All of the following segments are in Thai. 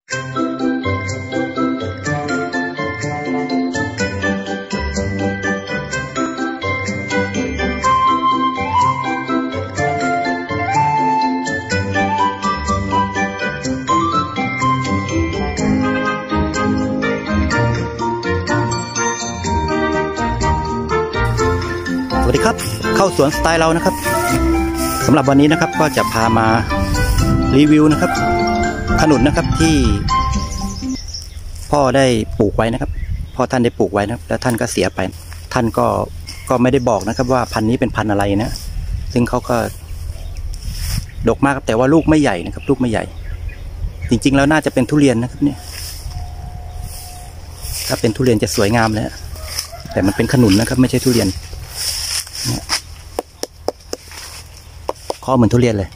สวัสดีครับเข้าสวนสไตล์เรานะครับสำหรับวันนี้นะครับก็จะพามารีวิวนะครับขนุนนะครับที่พ่อได้ปลูกไว้นะครับพ่อท่านได้ปลูกไว้นะครับแล้วท่านก็เสียไปท่านก็ไม่ได้บอกนะครับว่าพันธุ์นี้เป็นพันธุ์อะไรนะซึ่งเขาก็ดกมากครับแต่ว่าลูกไม่ใหญ่นะครับลูกไม่ใหญ่จริงๆแล้วน่าจะเป็นทุเรียนนะครับเนี่ยถ้าเป็นทุเรียนจะสวยงามเลยแต่มันเป็นขนุนนะครับไม่ใช่ทุเรียนข้อเหมือนทุเรียนเลย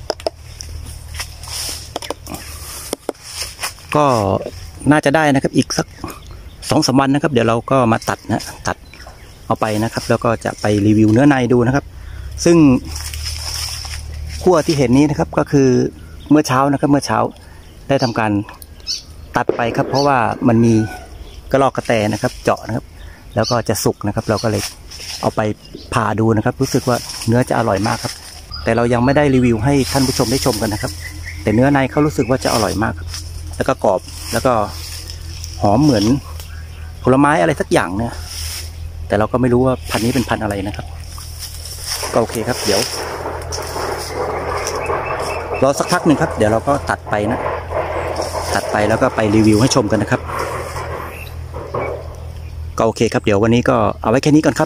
ก็น่าจะได้นะครับอีกสัก2-3 วันนะครับเดี๋ยวเราก็มาตัดเอาไปนะครับแล้วก็จะไปรีวิวเนื้อในดูนะครับซึ่งขั้วที่เห็นนี้นะครับก็คือเมื่อเช้านะครับเมื่อเช้าได้ทำการตัดไปครับเพราะว่ามันมีกระรอกกระแตนะครับเจาะนะครับแล้วก็จะสุกนะครับเราก็เลยเอาไปผ่าดูนะครับรู้สึกว่าเนื้อจะอร่อยมากครับแต่เรายังไม่ได้รีวิวให้ท่านผู้ชมได้ชมกันนะครับแต่เนื้อในเขารู้สึกว่าจะอร่อยมากครับแล้วก็กรอบแล้วก็หอมเหมือนผลไม้อะไรสักอย่างเนี่ยแต่เราก็ไม่รู้ว่าพันธุ์นี้เป็นพันธุ์อะไรนะครับก็โอเคครับเดี๋ยวรอสักพักหนึ่งครับเดี๋ยวเราก็ตัดไปแล้วก็ไปรีวิวให้ชมกันนะครับก็โอเคครับเดี๋ยววันนี้ก็เอาไว้แค่นี้ก่อนครับ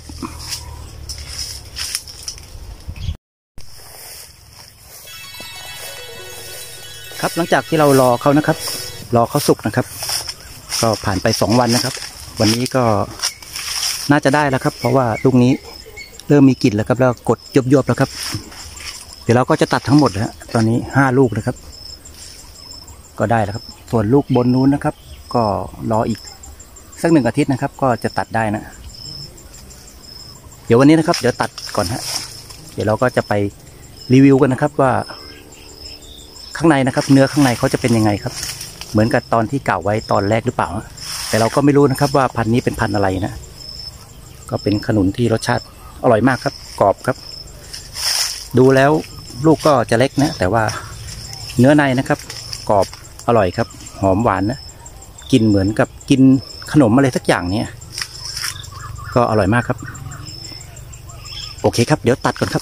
ครับหลังจากที่เรารอเขานะครับรอเขาสุกนะครับก็ผ่านไป2 วันนะครับวันนี้ก็น่าจะได้แล้วครับเพราะว่าลูกนี้เริ่มมีกลิ่นแล้วครับแล้วกดยบๆแล้วครับเดี๋ยวเราก็จะตัดทั้งหมดนะตอนนี้5 ลูกนะครับก็ได้แล้วครับส่วนลูกบนนู้นนะครับก็รออีกสัก1 อาทิตย์นะครับก็จะตัดได้นะเดี๋ยววันนี้นะครับเดี๋ยวตัดก่อนฮะเดี๋ยวเราก็จะไปรีวิวกันนะครับว่าข้างในนะครับเนื้อข้างในเขาจะเป็นยังไงครับเหมือนกับตอนที่กล่าวไว้ตอนแรกหรือเปล่าแต่เราก็ไม่รู้นะครับว่าพันธุ์นี้เป็นพันธุ์อะไรนะก็เป็นขนุนที่รสชาติอร่อยมากครับกรอบครับดูแล้วลูกก็จะเล็กนะแต่ว่าเนื้อในนะครับกรอบอร่อยครับหอมหวานนะกินเหมือนกับกินขนมอะไรสักอย่างเนี่ยก็อร่อยมากครับโอเคครับเดี๋ยวตัดก่อนครับ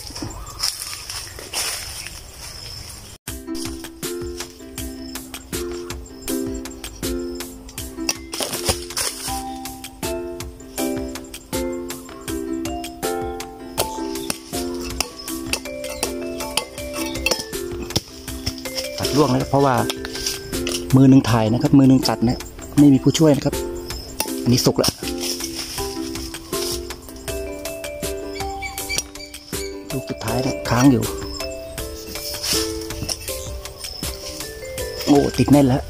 ตัดล่วงนะครับเพราะว่ามือหนึ่งถ่ายนะครับมือหนึ่งตัดนะไม่มีผู้ช่วยนะครับอันนี้สุกแล้วลูกสุดท้ายนะค้างอยู่โอ้ติดแน่นแล้ว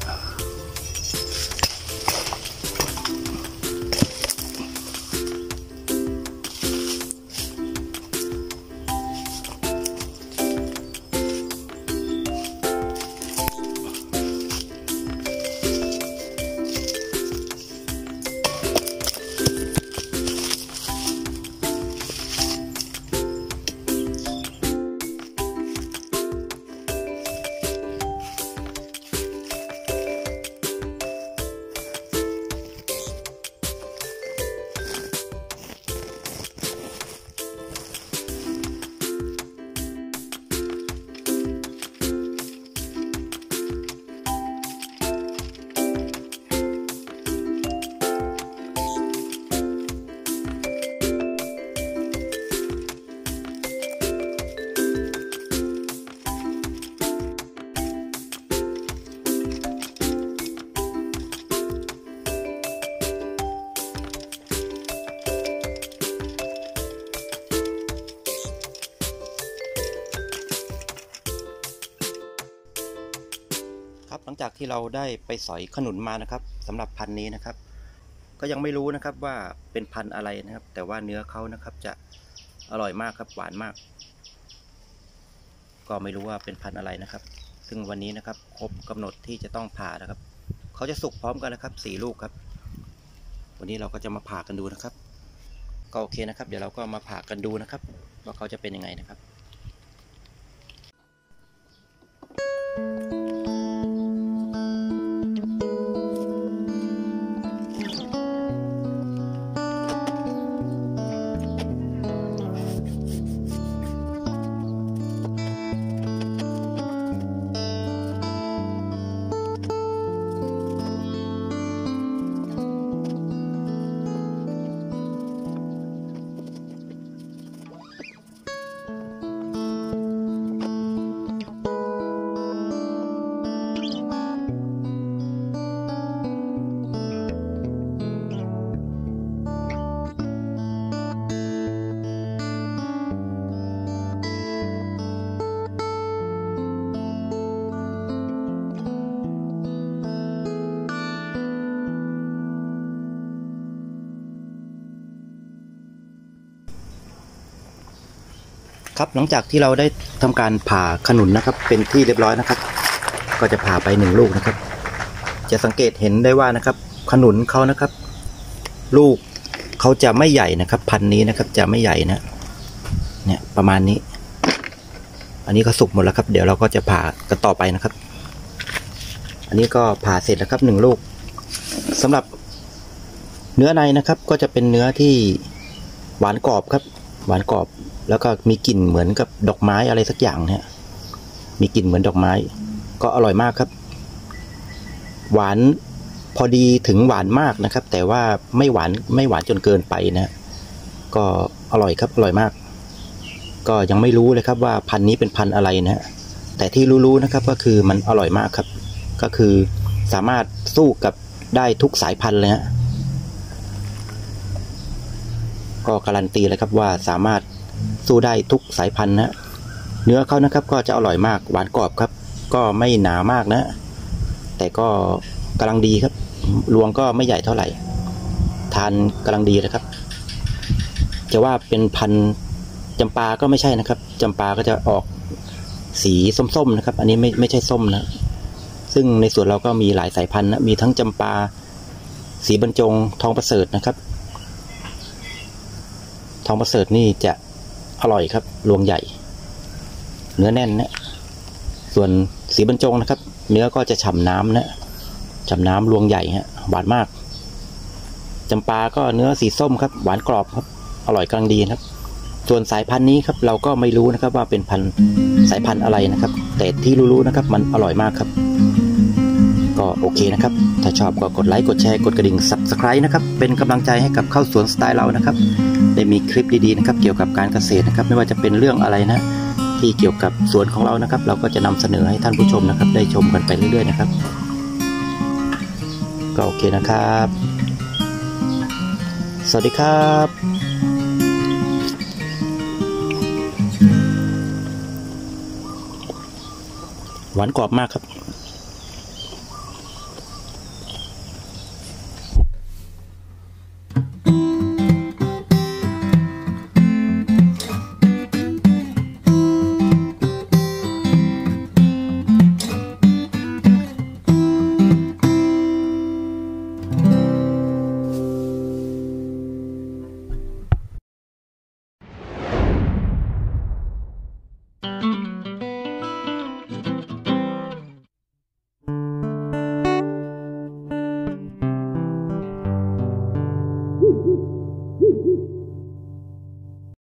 หลังจากที่เราได้ไปสอยขนุนมานะครับสำหรับพันธุ์นี้นะครับก็ยังไม่รู้นะครับว่าเป็นพันธุ์อะไรนะครับแต่ว่าเนื้อเขานะครับจะอร่อยมากครับหวานมากก็ไม่รู้ว่าเป็นพันธุ์อะไรนะครับซึ่งวันนี้นะครับครบกำหนดที่จะต้องผ่านะครับเขาจะสุกพร้อมกันนะครับ4 ลูกครับวันนี้เราก็จะมาผ่ากันดูนะครับก็โอเคนะครับเดี๋ยวเราก็มาผ่ากันดูนะครับว่าเขาจะเป็นยังไงนะครับครับหลังจากที่เราได้ทำการผ่าขนุนนะครับเป็นที่เรียบร้อยนะครับก็จะผ่าไป1 ลูกนะครับจะสังเกตเห็นได้ว่านะครับขนุนเขานะครับลูกเขาจะไม่ใหญ่นะครับพันธุ์นี้นะครับจะไม่ใหญ่นะเนี่ยประมาณนี้อันนี้ก็สุกหมดแล้วครับเดี๋ยวเราก็จะผ่ากันต่อไปนะครับอันนี้ก็ผ่าเสร็จแล้วครับ1 ลูกสำหรับเนื้อในนะครับก็จะเป็นเนื้อที่หวานกรอบครับหวานกรอบแล้วก็มีกลิ่นเหมือนกับดอกไม้อะไรสักอย่างเนี่ยมีกลิ่นเหมือนดอกไม้ก็อร่อยมากครับหวานพอดีถึงหวานมากนะครับแต่ว่าไม่หวานจนเกินไปนะก็อร่อยครับอร่อยมากก็ยังไม่รู้เลยครับว่าพันธุ์นี้เป็นพันธุ์อะไรนะแต่ที่รู้ๆนะครับก็คือมันอร่อยมากครับก็คือสามารถสู้กับได้ทุกสายพันธุ์เลยฮะก็การันตีเลยครับว่าสามารถสู้ได้ทุกสายพันธุ์นะเนื้อเขานะครับก็จะอร่อยมากหวานกรอบครับก็ไม่หนามากนะแต่ก็กำลังดีครับรวงก็ไม่ใหญ่เท่าไหร่ทานกำลังดีเลยครับจะว่าเป็นพันธุ์จำปาก็ไม่ใช่นะครับจำปาก็จะออกสีส้มๆนะครับอันนี้ไม่ใช่ส้มนะซึ่งในส่วนเราก็มีหลายสายพันธุ์นะมีทั้งจำปาสีบรรจงทองประเสริฐนะครับทองประเสริฐนี่จะอร่อยครับรวงใหญ่เนื้อแน่นนะส่วนสีบรรจงนะครับเนื้อก็จะฉ่ำน้ำนะฉ่ำน้ำรวงใหญ่ฮะหวานมากจำปาก็เนื้อสีส้มครับหวานกรอบครับอร่อยกำลังดีครับส่วนสายพันธุ์นี้ครับเราก็ไม่รู้นะครับว่าเป็นสายพันธุ์อะไรนะครับแต่ที่รู้ๆนะครับมันอร่อยมากครับก็โอเคนะครับถ้าชอบก็กดไลค์กดแชร์กดกระดิ่ง Subscribe นะครับเป็นกำลังใจให้กับเข้าสวนสไตล์เรานะครับได้มีคลิปดีๆนะครับเกี่ยวกับการเกษตรนะครับไม่ว่าจะเป็นเรื่องอะไรนะที่เกี่ยวกับสวนของเรานะครับเราก็จะนำเสนอให้ท่านผู้ชมนะครับได้ชมกันไปเรื่อยๆนะครับก็โอเคนะครับสวัสดีครับหวานกรอบมากครับ